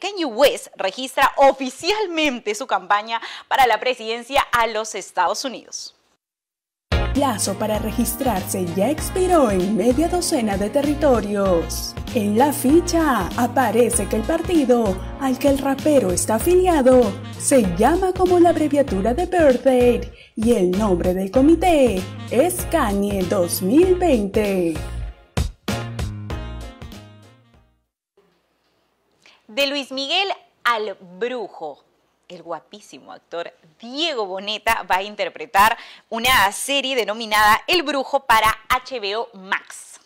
Kanye West registra oficialmente su campaña para la presidencia a los Estados Unidos. El plazo para registrarse ya expiró en media docena de territorios. En la ficha aparece que el partido al que el rapero está afiliado se llama como la abreviatura de Birthday y el nombre del comité es Kanye 2020. De Luis Miguel al Brujo, el guapísimo actor Diego Boneta va a interpretar una serie denominada El Brujo para HBO Max.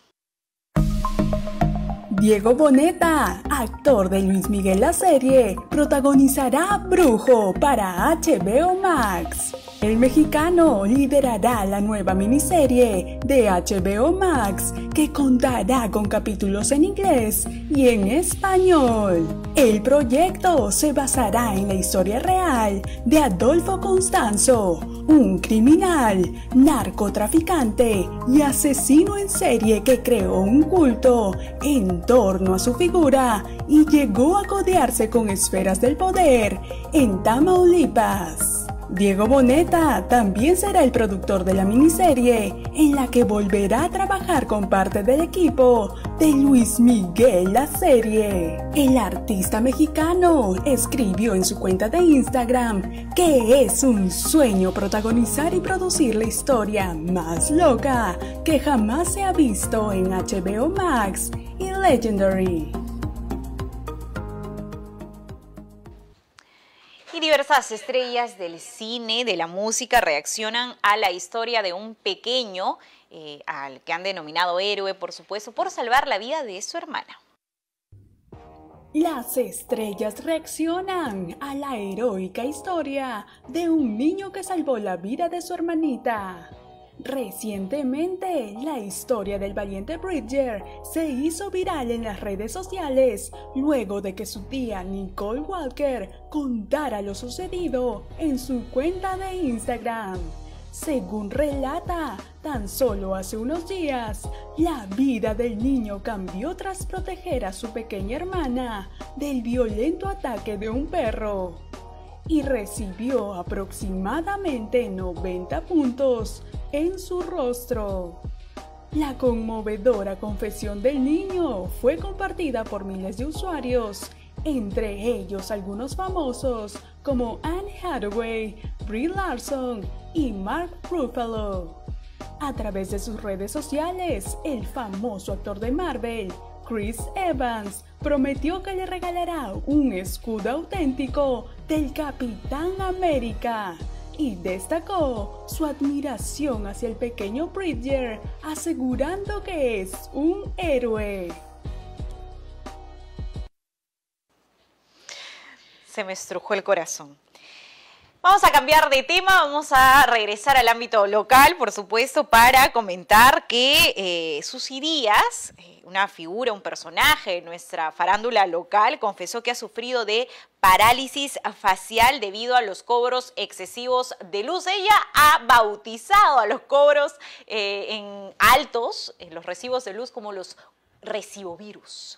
Diego Boneta, actor de Luis Miguel la serie, protagonizará Brujo para HBO Max. El mexicano liderará la nueva miniserie de HBO Max que contará con capítulos en inglés y en español. El proyecto se basará en la historia real de Adolfo Constanzo, un criminal, narcotraficante y asesino en serie que creó un culto en torno a su figura y llegó a codearse con esferas del poder en Tamaulipas. Diego Boneta también será el productor de la miniserie, en la que volverá a trabajar con parte del equipo de Luis Miguel la serie. El artista mexicano escribió en su cuenta de Instagram que es un sueño protagonizar y producir la historia más loca que jamás se ha visto en HBO Max y Legendary. Y diversas estrellas del cine, de la música, reaccionan a la historia de un pequeño, al que han denominado héroe, por supuesto, por salvar la vida de su hermana. Las estrellas reaccionan a la heroica historia de un niño que salvó la vida de su hermanita. Recientemente, la historia del valiente Bridger se hizo viral en las redes sociales luego de que su tía Nicole Walker contara lo sucedido en su cuenta de Instagram. Según relata, tan solo hace unos días, la vida del niño cambió tras proteger a su pequeña hermana del violento ataque de un perro y recibió aproximadamente 90 puntos en su rostro. La conmovedora confesión del niño fue compartida por miles de usuarios, entre ellos algunos famosos como Anne Hathaway, Brie Larson y Mark Ruffalo. A través de sus redes sociales, el famoso actor de Marvel, Chris Evans, prometió que le regalará un escudo auténtico del Capitán América y destacó su admiración hacia el pequeño Bridger, asegurando que es un héroe. Se me estrujó el corazón. Vamos a cambiar de tema, vamos a regresar al ámbito local, por supuesto, para comentar que Susy Díaz, una figura, un personaje de nuestra farándula local, confesó que ha sufrido de parálisis facial debido a los cobros excesivos de luz. Ella ha bautizado a los cobros en altos, los recibos de luz, como los recibovirus.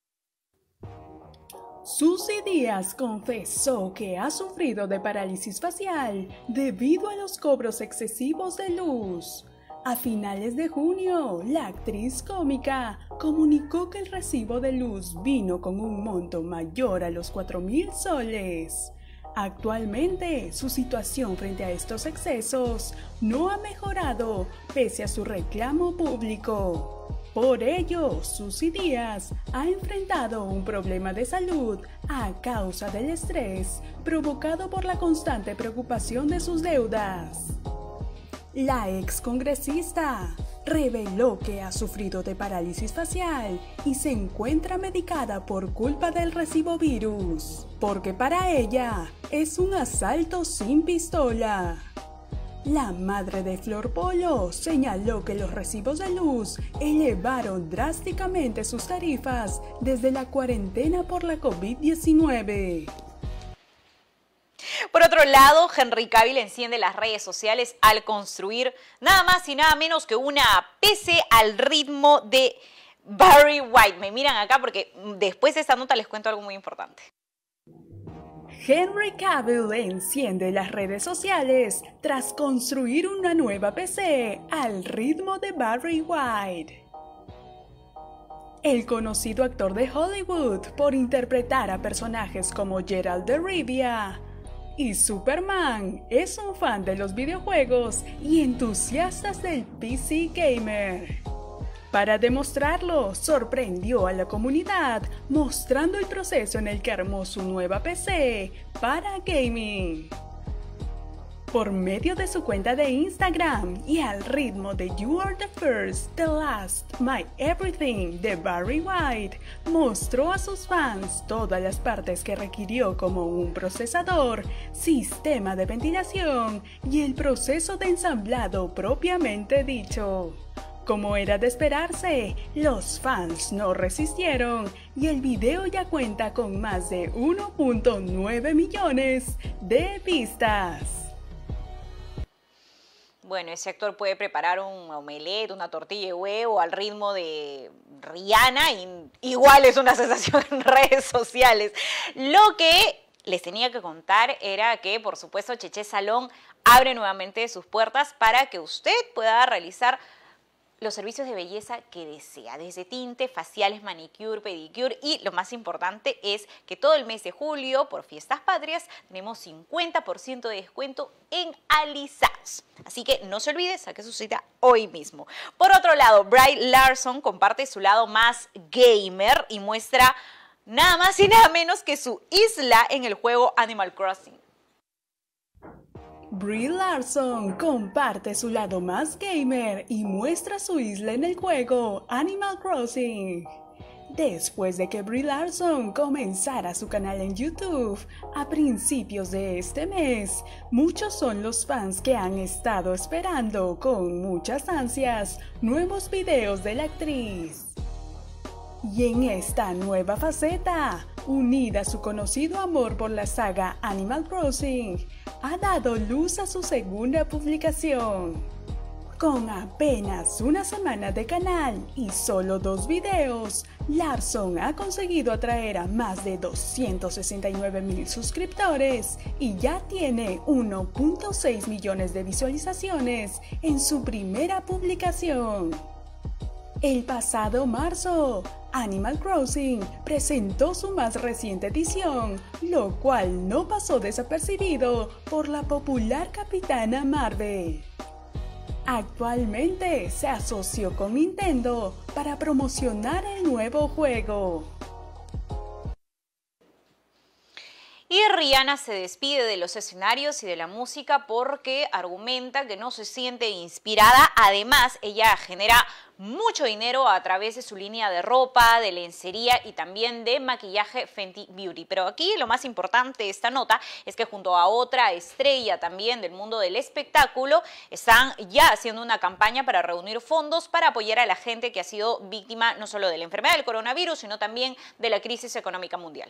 Susy Díaz confesó que ha sufrido de parálisis facial debido a los cobros excesivos de luz. A finales de junio, la actriz cómica comunicó que el recibo de luz vino con un monto mayor a los 4,000 soles. Actualmente, su situación frente a estos excesos no ha mejorado pese a su reclamo público. Por ello, Susy Díaz ha enfrentado un problema de salud a causa del estrés provocado por la constante preocupación de sus deudas. La excongresista reveló que ha sufrido de parálisis facial y se encuentra medicada por culpa del recibovirus, porque para ella es un asalto sin pistola. La madre de Flor Polo señaló que los recibos de luz elevaron drásticamente sus tarifas desde la cuarentena por la COVID-19. Por otro lado, Henry Cavill enciende las redes sociales al construir nada más y nada menos que una PC al ritmo de Barry White. Me miran acá porque después de esta nota les cuento algo muy importante. Henry Cavill enciende las redes sociales tras construir una nueva PC al ritmo de Barry White. El conocido actor de Hollywood por interpretar a personajes como Geralt de Rivia y Superman es un fan de los videojuegos y entusiastas del PC gamer. Para demostrarlo, sorprendió a la comunidad mostrando el proceso en el que armó su nueva PC para gaming. Por medio de su cuenta de Instagram y al ritmo de You Are the First, The Last, My Everything de Barry White, mostró a sus fans todas las partes que requirió como un procesador, sistema de ventilación y el proceso de ensamblado propiamente dicho. Como era de esperarse, los fans no resistieron y el video ya cuenta con más de 1.9 millones de vistas. Bueno, ese actor puede preparar un omelette, una tortilla de huevo al ritmo de Rihanna y igual es una sensación en redes sociales. Lo que les tenía que contar era que, por supuesto, Cheche Salón abre nuevamente sus puertas para que usted pueda realizar los servicios de belleza que desea, desde tinte, faciales, manicure, pedicure y lo más importante es que todo el mes de julio, por Fiestas Patrias, tenemos 50% de descuento en alisados. Así que no se olvide, saque su cita hoy mismo. Por otro lado, Brie Larson comparte su lado más gamer y muestra nada más y nada menos que su isla en el juego Animal Crossing. Brie Larson comparte su lado más gamer y muestra su isla en el juego Animal Crossing. Después de que Brie Larson comenzara su canal en YouTube a principios de este mes, muchos son los fans que han estado esperando con muchas ansias nuevos videos de la actriz. Y en esta nueva faceta, unida a su conocido amor por la saga Animal Crossing, ha dado luz a su segunda publicación. Con apenas una semana de canal y solo 2 videos, Larson ha conseguido atraer a más de 269,000 suscriptores y ya tiene 1.6 millones de visualizaciones en su primera publicación. El pasado marzo, Animal Crossing presentó su más reciente edición, lo cual no pasó desapercibido por la popular Capitana Marvel. Actualmente se asoció con Nintendo para promocionar el nuevo juego. Y Rihanna se despide de los escenarios y de la música porque argumenta que no se siente inspirada. Además, ella genera mucho dinero a través de su línea de ropa, de lencería y también de maquillaje Fenty Beauty. Pero aquí lo más importante de esta nota es que junto a otra estrella también del mundo del espectáculo están ya haciendo una campaña para reunir fondos para apoyar a la gente que ha sido víctima no solo de la enfermedad del coronavirus, sino también de la crisis económica mundial.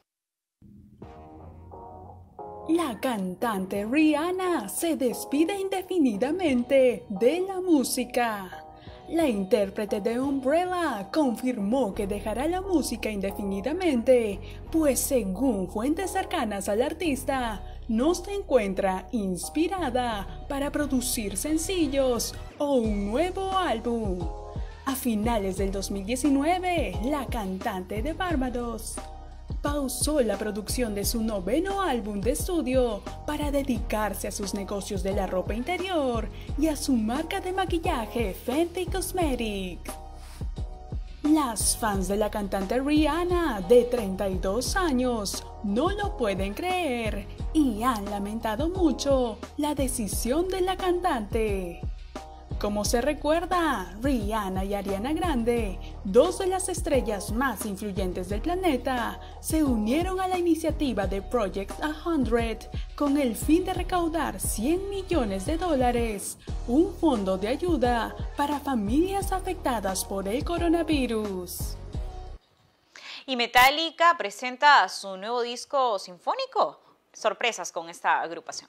La cantante Rihanna se despide indefinidamente de la música. La intérprete de Umbrella confirmó que dejará la música indefinidamente, pues según fuentes cercanas al artista, no se encuentra inspirada para producir sencillos o un nuevo álbum. A finales del 2019, la cantante de Barbados pausó la producción de su 9º álbum de estudio para dedicarse a sus negocios de la ropa interior y a su marca de maquillaje Fenty Cosmetics. Las fans de la cantante Rihanna, de 32 años, no lo pueden creer y han lamentado mucho la decisión de la cantante. Como se recuerda, Rihanna y Ariana Grande, 2 de las estrellas más influyentes del planeta, se unieron a la iniciativa de Project 100 con el fin de recaudar $100 millones, un fondo de ayuda para familias afectadas por el coronavirus. Y Metallica presenta su nuevo disco sinfónico. Sorpresas con esta agrupación.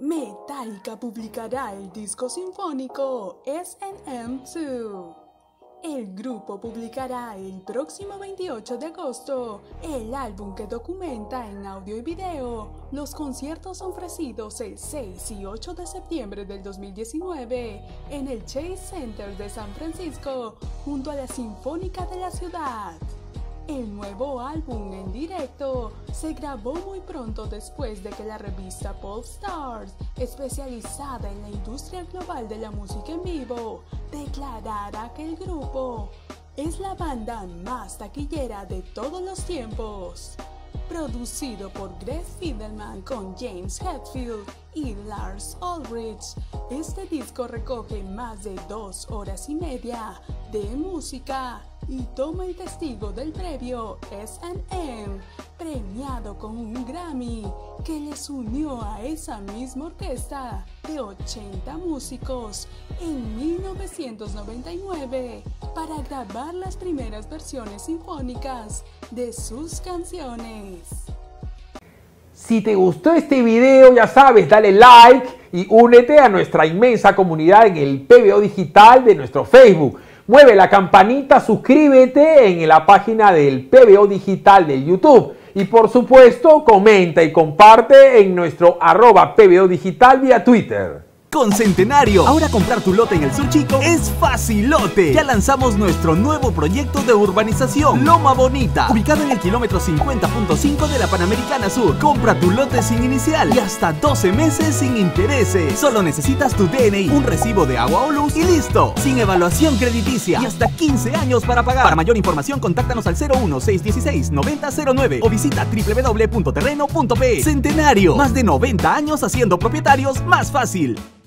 Metallica publicará el disco sinfónico S&M2. El grupo publicará el próximo 28 de agosto el álbum que documenta en audio y video los conciertos ofrecidos el 6 y 8 de septiembre del 2019 en el Chase Center de San Francisco junto a la Sinfónica de la ciudad. El nuevo álbum en directo se grabó muy pronto después de que la revista Pop Stars, especializada en la industria global de la música en vivo, declarara que el grupo es la banda más taquillera de todos los tiempos. Producido por Greg Fidelman con James Hetfield y Lars Ulrich, este disco recoge más de 2 horas y media de música y toma el testigo del premio S&M, premiado con un Grammy, que les unió a esa misma orquesta de 80 músicos en 1999 para grabar las primeras versiones sinfónicas de sus canciones. Si te gustó este video, ya sabes, dale like y únete a nuestra inmensa comunidad en el PBO Digital de nuestro Facebook. Mueve la campanita, suscríbete en la página del PBO Digital de YouTube. Y por supuesto, comenta y comparte en nuestro @PBO Digital vía Twitter. Con Centenario, ahora comprar tu lote en el Sur Chico es facilote. Ya lanzamos nuestro nuevo proyecto de urbanización, Loma Bonita, ubicado en el kilómetro 50.5 de la Panamericana Sur. Compra tu lote sin inicial y hasta 12 meses sin intereses. Solo necesitas tu DNI, un recibo de agua o luz y listo. Sin evaluación crediticia y hasta 15 años para pagar. Para mayor información, contáctanos al 01-616-9009 o visita www.terreno.pe. Centenario, más de 90 años haciendo propietarios más fácil.